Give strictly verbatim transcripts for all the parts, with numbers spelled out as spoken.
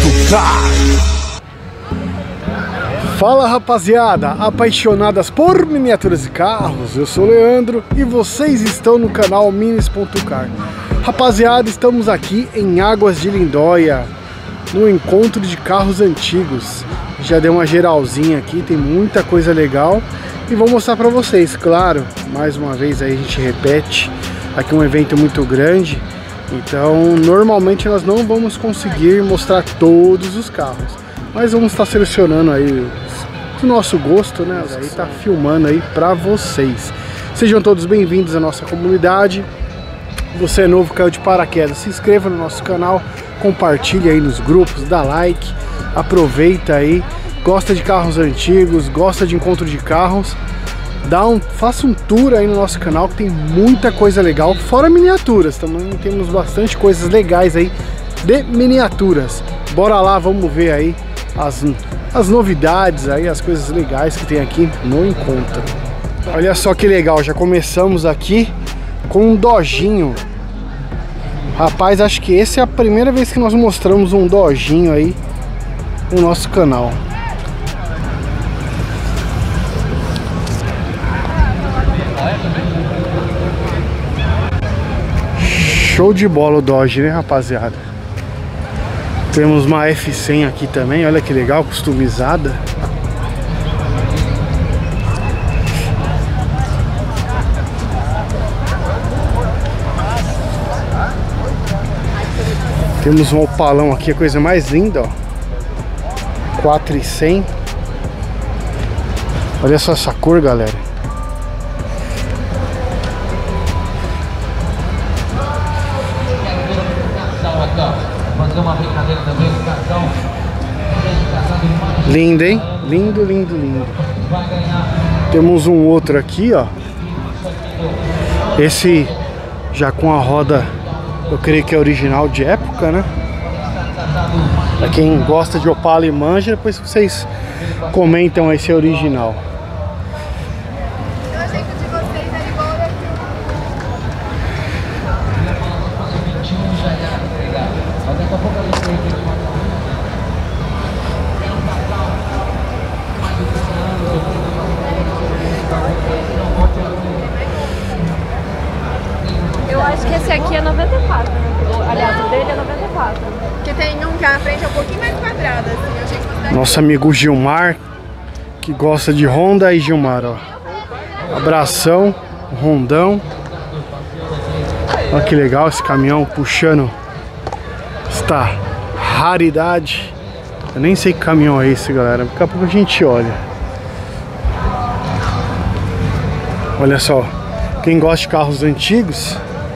Car. Fala rapaziada, apaixonadas por miniaturas de carros, eu sou o Leandro e vocês estão no canal Minis ponto car. Rapaziada, estamos aqui em Águas de Lindóia, no encontro de carros antigos. Já dei uma geralzinha aqui, tem muita coisa legal e vou mostrar para vocês, claro, mais uma vez aí a gente repete, aqui um evento muito grande. Então, normalmente nós não vamos conseguir mostrar todos os carros, mas vamos estar selecionando aí do nosso gosto, né? Aí tá filmando aí pra vocês. Sejam todos bem-vindos à nossa comunidade. Você é novo, caiu de paraquedas, se inscreva no nosso canal, compartilhe aí nos grupos, dá like, aproveita aí. Gosta de carros antigos, gosta de encontro de carros, dá um, faça um tour aí no nosso canal que tem muita coisa legal, fora miniaturas, também temos bastante coisas legais aí de miniaturas. Bora lá, vamos ver aí as, as novidades aí, as coisas legais que tem aqui no encontro. Olha só que legal, já começamos aqui com um Dojinho. Rapaz, acho que essa é a primeira vez que nós mostramos um Dojinho aí no nosso canal. Show de bola o Dodge, né, rapaziada? Temos uma F cem aqui também, olha que legal, customizada. Temos um Opalão aqui, a coisa mais linda, ó. quatro e cem. Olha só essa cor, galera. Lindo, hein? Lindo, lindo, lindo. Temos um outro aqui, ó. Esse já com a roda, eu creio que é original de época, né? Pra quem gosta de Opala e manja, depois vocês comentam aí se é original. Eu acho que esse aqui é noventa e quatro, né? Aliás, o dele é noventa e quatro. Porque tem um que a frente é um pouquinho mais quadrada, assim. Eu achei que fosse... Nosso amigo Gilmar, que gosta de Honda. Aí, Gilmar, ó. Abração, Rondão. Olha que legal esse caminhão puxando esta raridade. Eu nem sei que caminhão é esse, galera. Daqui a pouco a gente olha. Olha só, quem gosta de carros antigos,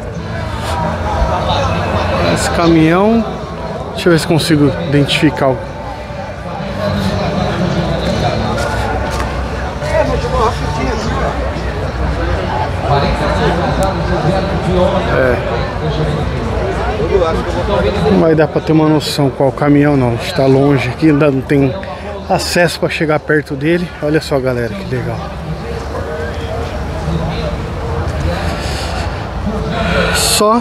esse caminhão, deixa eu ver se consigo identificar o... É. Não vai dar para ter uma noção qual caminhão não, está longe aqui, ainda não tem acesso para chegar perto dele. Olha só, galera, que legal. Só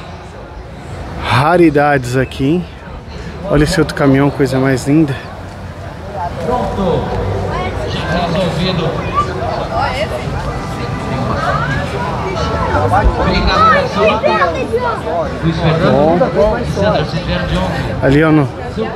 raridades aqui, hein? Olha esse outro caminhão, coisa mais linda. Pronto. Resolvido. Ali, ó, no...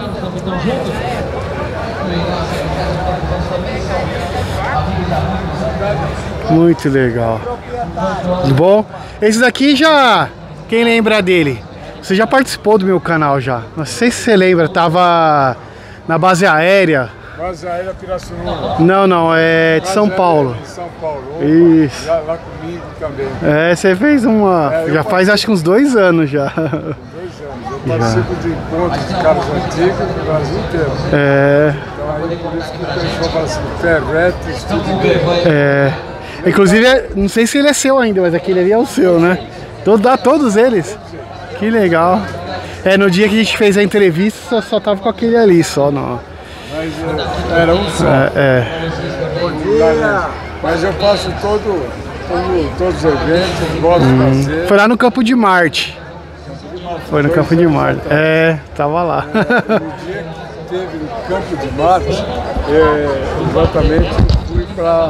Muito legal. Tudo bom? Esse daqui já... Quem lembra dele? Você já participou do meu canal já. Não sei se você lembra, tava na base aérea. Base aérea Pirassununga. Não, não, é de São Paulo. De São Paulo. Opa, isso. Já lá comigo também. É, você fez uma... É, já faz acho que uns dois anos já. Dois anos. Eu participo de encontros de carros antigos no Brasil inteiro. É. Então aí por isso que o pessoal fala assim, Ferretti, tudo bem. É. Inclusive, não sei se ele é seu ainda, mas aquele ali é o seu, né? Todo, dá todos eles. Que legal. É, no dia que a gente fez a entrevista, só, só tava com aquele ali, só, não. Mas é, era um só. É, é. Mas eu faço todo, todo, todos os eventos, gosto hum. de fazer. Foi lá no Campo de Marte. Foi no Campo de Marte. É, tava lá. É, no dia que teve no Campo de Marte, é, exatamente fui para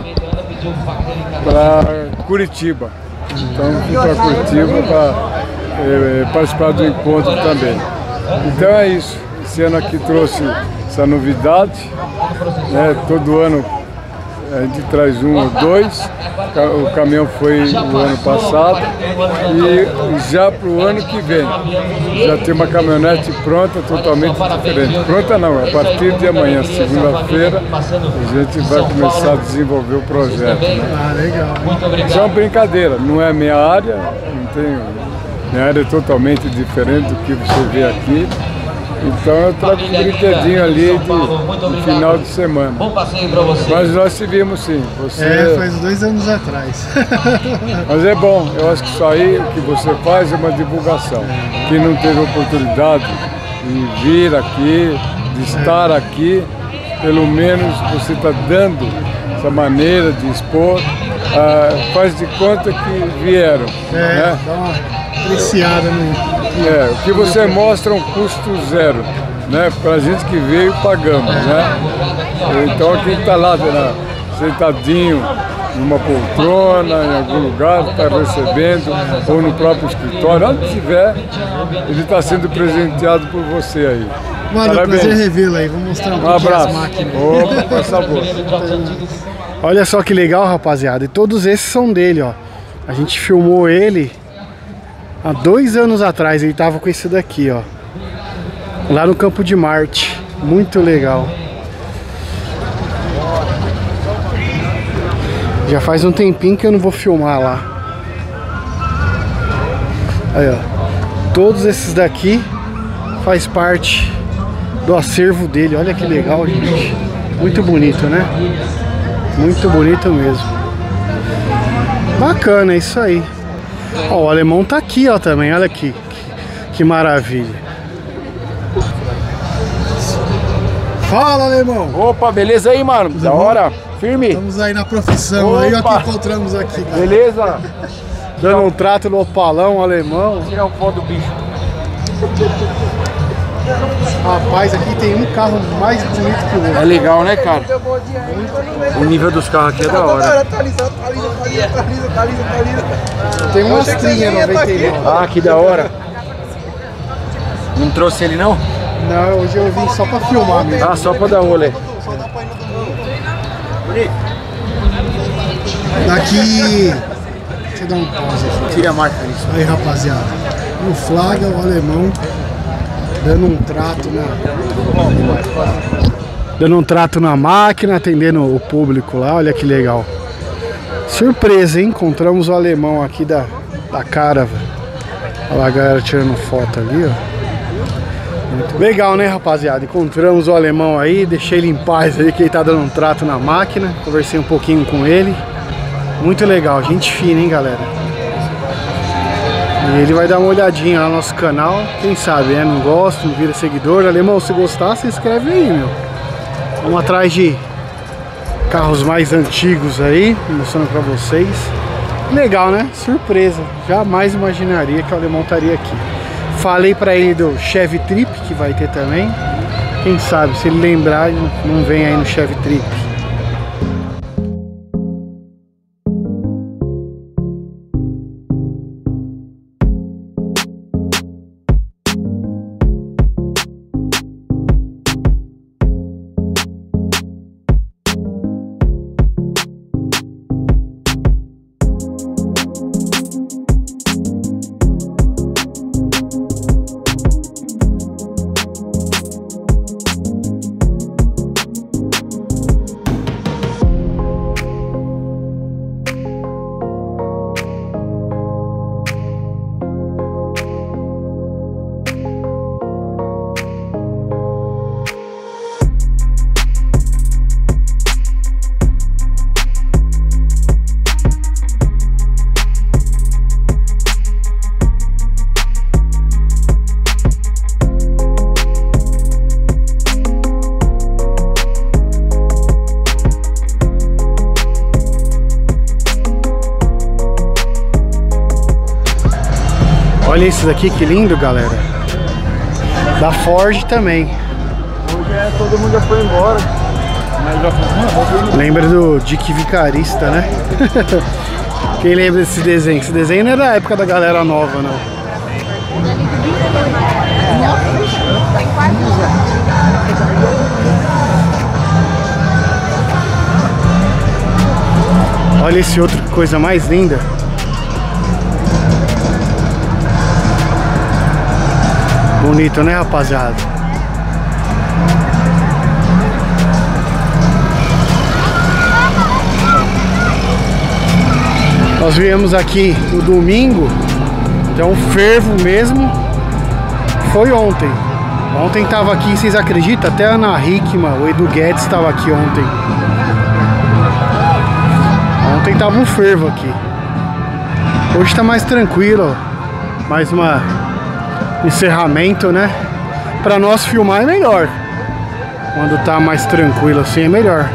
Curitiba. Então fui para Curitiba para é, participar do encontro também. Então é isso. Esse ano aqui trouxe essa novidade, né? Todo ano a gente traz um ou dois. O caminhão foi o ano passado e já para o ano que vem já tem uma caminhonete pronta, totalmente diferente. Pronta não, a partir de amanhã, segunda-feira, a gente vai começar a desenvolver o projeto. Né? Ah, legal. Isso é uma brincadeira, não é minha área, não tenho, minha área é totalmente diferente do que você vê aqui. Então eu trago um brinquedinho ali de, de final de semana. Bom passeio pra você. Mas nós te vimos sim. Você... É, faz dois anos atrás. Mas é bom, eu acho que isso aí, o que você faz é uma divulgação. Quem não teve oportunidade de vir aqui, de estar aqui, pelo menos você está dando essa maneira de expor, ah, faz de conta que vieram. É, né? dá uma apreciada no... É, o que você mostra é um custo zero, né? Pra gente que veio, pagamos, né? Então quem está lá, né, sentadinho numa poltrona, em algum lugar, está recebendo, ou no próprio escritório, onde estiver, ele está sendo presenteado por você aí. Mano, Parabéns. prazer revê-lo aí, vou mostrar um, Um pouquinho as abraço. máquinas. Opa, por favor. Olha só que legal, rapaziada, e todos esses são dele, ó. A gente filmou ele há dois anos atrás, ele tava com esse daqui, ó. Lá no Campo de Marte. Muito legal. Já faz um tempinho que eu não vou filmar lá. Aí, ó. Todos esses daqui faz parte do acervo dele. Olha que legal, gente. Muito bonito, né? Muito bonito mesmo. Bacana, é isso aí. Ó, o alemão tá aqui, ó, também. Olha aqui. Que, que maravilha. Fala, alemão. Opa, beleza aí, mano? Da hora. Firme. Estamos aí na profissão. Opa. Aí, ó, que encontramos aqui, cara. Beleza? Dando um trato no opalão, alemão. Tirar um foto do bicho. Rapaz, aqui tem um carro mais bonito que o outro. É legal, né, cara? O nível dos carros aqui é da hora. Tem uma Astrinha noventa e nove. Ah, que da hora. Não trouxe ele, não? Não, hoje eu vim só pra filmar mesmo. Ah, só pra dar rolê. Daqui... Deixa eu dar um pause aqui. Tira a marca disso. Aí, rapaziada. No flaga, o alemão dando um trato na... Dando um trato na máquina, atendendo o público lá. Olha que legal. Surpresa, hein? Encontramos o alemão aqui da, da Caravan. Olha lá a galera tirando foto ali, ó. Muito legal, né, rapaziada? Encontramos o alemão aí, deixei ele em paz aí, que ele tá dando um trato na máquina. Conversei um pouquinho com ele. Muito legal, gente fina, hein, galera? E ele vai dar uma olhadinha lá no nosso canal. Quem sabe, né? Não gosta, não vira seguidor. Alemão, se gostar, se inscreve aí, meu. Vamos atrás de carros mais antigos aí, mostrando pra vocês. Legal, né? Surpresa. Jamais imaginaria que o alemão estaria aqui. Falei pra ele do Chevy Trip, que vai ter também. Quem sabe, se ele lembrar, ele não vem aí no Chevy Trip. Olha esses aqui, que lindo, galera. Da Ford também. Hoje é, todo mundo já foi embora. Mas já foi. Lembra do Dick Vicarista, né? Quem lembra desse desenho? Esse desenho não é da época da galera nova, não. Olha esse outro, que coisa mais linda. Bonito, né, rapaziada? Nós viemos aqui no domingo, então o fervo mesmo foi ontem. Ontem tava aqui, vocês acreditam? Até a Ana Hickman, o Edu Guedes estava aqui ontem. Ontem tava um fervo aqui. Hoje tá mais tranquilo, ó. Mais uma encerramento, né? Pra nós filmar é melhor. Quando tá mais tranquilo assim é melhor.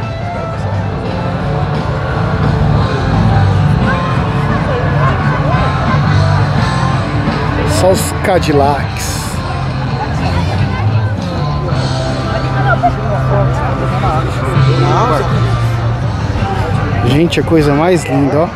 Só os Cadillacs. Gente, a coisa mais linda, ó.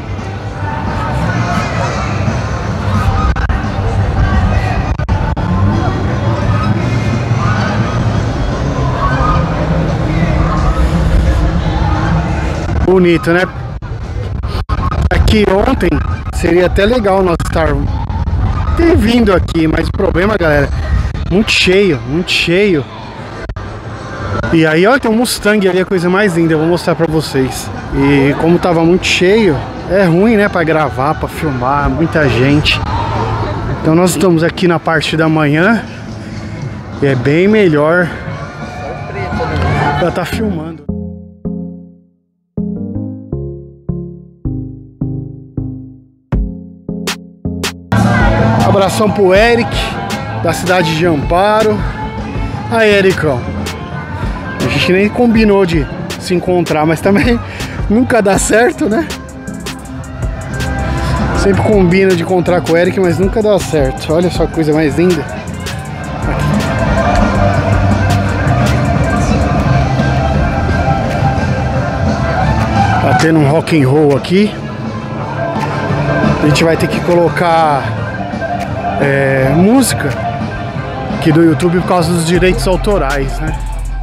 Bonito, né? Aqui ontem seria até legal nós estar ter vindo aqui, mas o problema, galera, muito cheio, muito cheio. E aí, olha, tem um Mustang ali, a coisa mais linda, eu vou mostrar pra vocês. E como tava muito cheio, é ruim, né, pra gravar, pra filmar, muita gente. Então nós estamos aqui na parte da manhã e é bem melhor pra tá filmando. Abração pro Eric, da cidade de Amparo. Aí, Ericão. A gente nem combinou de se encontrar, mas também nunca dá certo, né? Sempre combina de encontrar com o Eric, mas nunca dá certo. Olha só que coisa mais linda. Tá tendo um rock and roll aqui. A gente vai ter que colocar é, música aqui do YouTube por causa dos direitos autorais, né?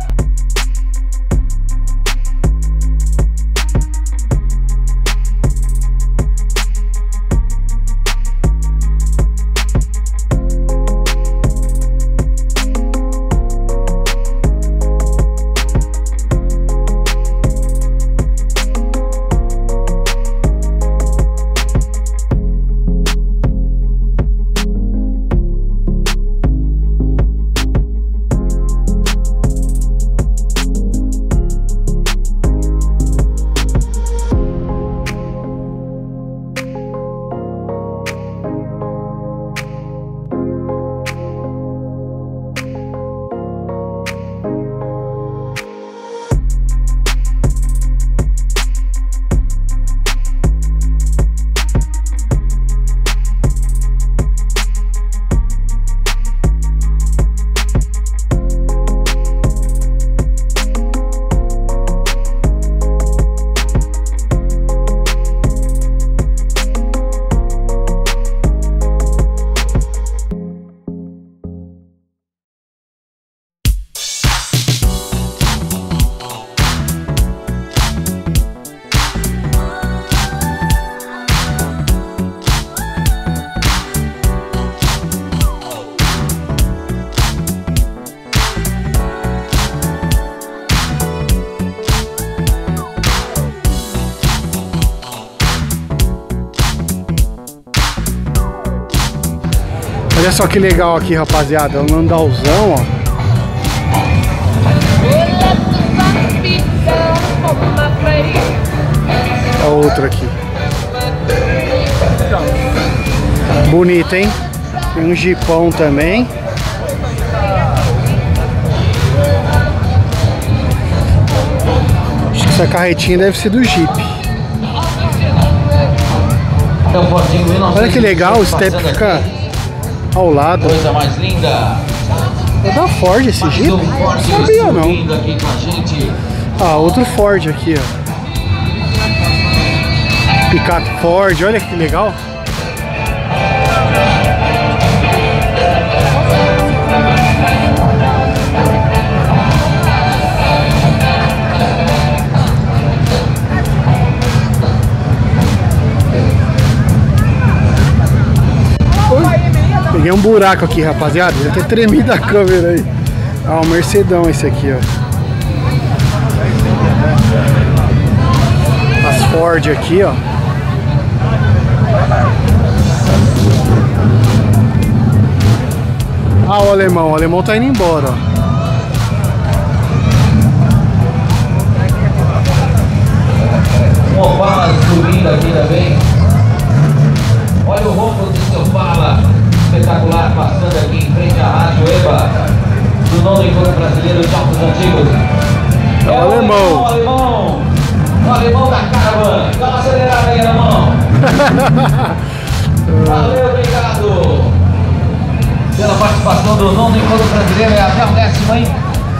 Olha só que legal aqui, rapaziada, um Landauzão, ó. Olha outro aqui. Bonito, hein? Tem um Jeepão também. Acho que essa carretinha deve ser do Jeep. Olha que legal, o step fica ao lado. Coisa mais linda. É da Ford esse Jeep? Um Ford Não sabia não. aqui com a gente. Ah, outro Ford aqui, ó. Picape Ford, olha que legal. Peguei um buraco aqui, rapaziada. Já até tremi da câmera aí. Ah, um Mercedão esse aqui, ó. As Ford aqui, ó. Ah, o alemão. O alemão tá indo embora, ó. Um Opala subindo aqui também. Olha o ronco desse Opala. Espetacular, passando aqui em frente à Rádio Eba, do nono encontro brasileiro de autos antigos. É o alemão. O alemão, o alemão da Caravan. Dá uma acelerada aí, alemão. Valeu, obrigado pela participação do nono encontro brasileiro. É até o décimo, hein?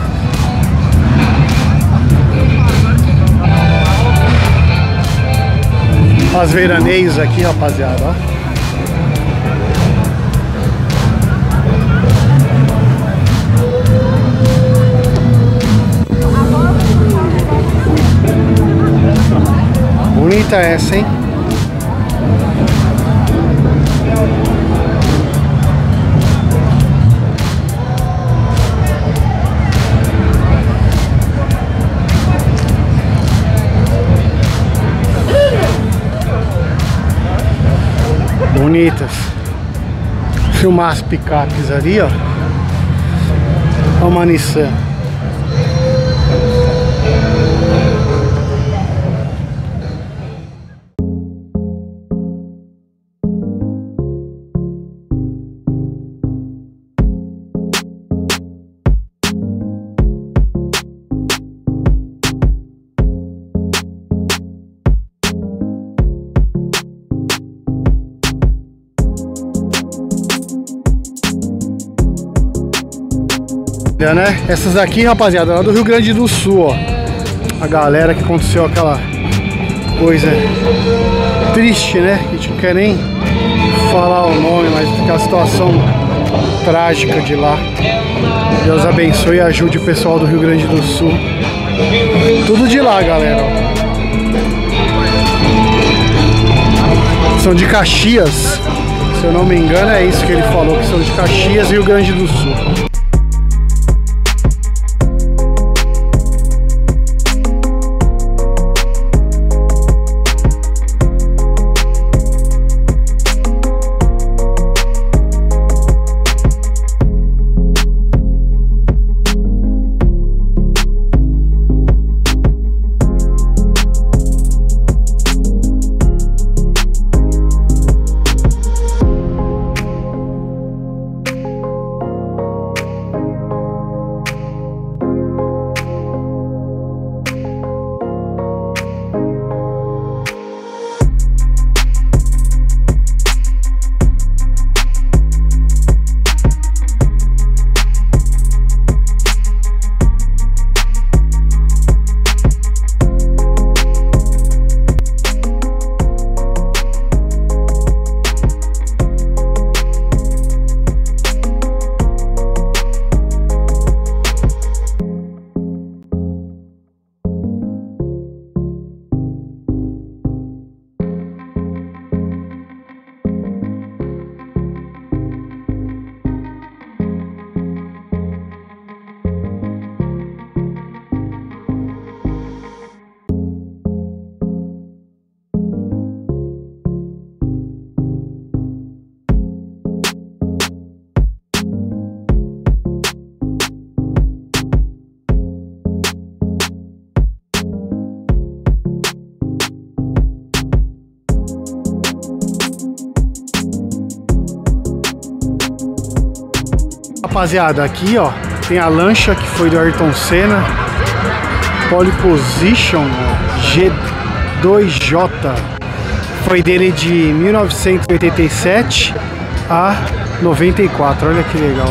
As veraneios aqui, rapaziada, ó. Bonita essa, hein? Bonitas. Filmar as picapes ali, ó. Olha uma Nissan. Né? Essas aqui, rapaziada, lá do Rio Grande do Sul, ó. A galera que aconteceu aquela coisa triste, né? Que a gente não quer nem falar o nome, mas aquela situação trágica de lá. Deus abençoe e ajude o pessoal do Rio Grande do Sul. Tudo de lá, galera, ó. São de Caxias. Se eu não me engano, é isso que ele falou, que são de Caxias e Rio Grande do Sul. Rapaziada, aqui ó, tem a lancha que foi do Ayrton Senna, Pole Position G dois J, foi dele de mil novecentos e oitenta e sete a noventa e quatro, olha que legal.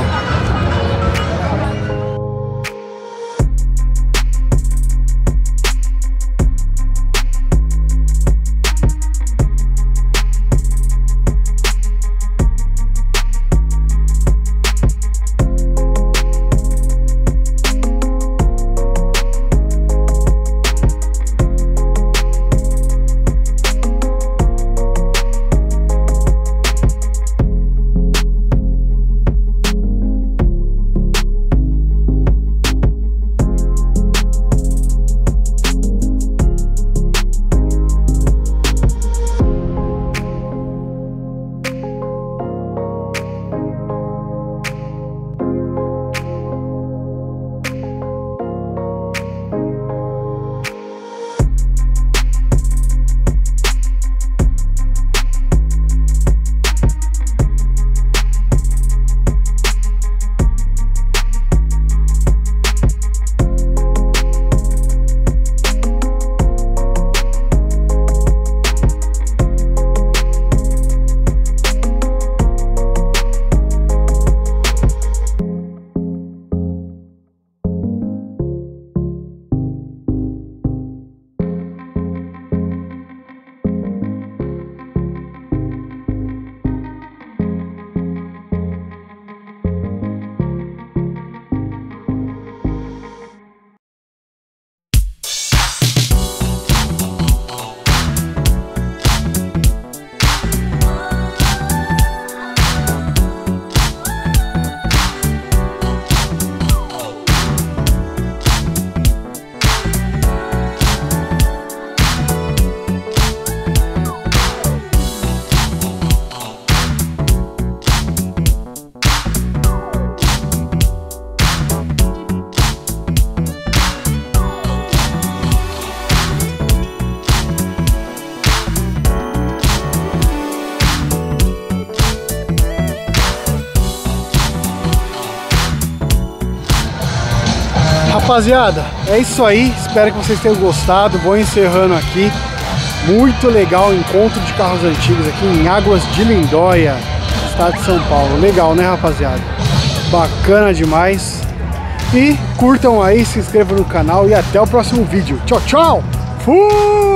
Rapaziada, é isso aí, espero que vocês tenham gostado. Vou encerrando aqui. Muito legal o encontro de carros antigos aqui em Águas de Lindóia, estado de São Paulo. Legal, né, rapaziada? Bacana demais. E curtam aí, se inscrevam no canal e até o próximo vídeo. Tchau, tchau! Fui!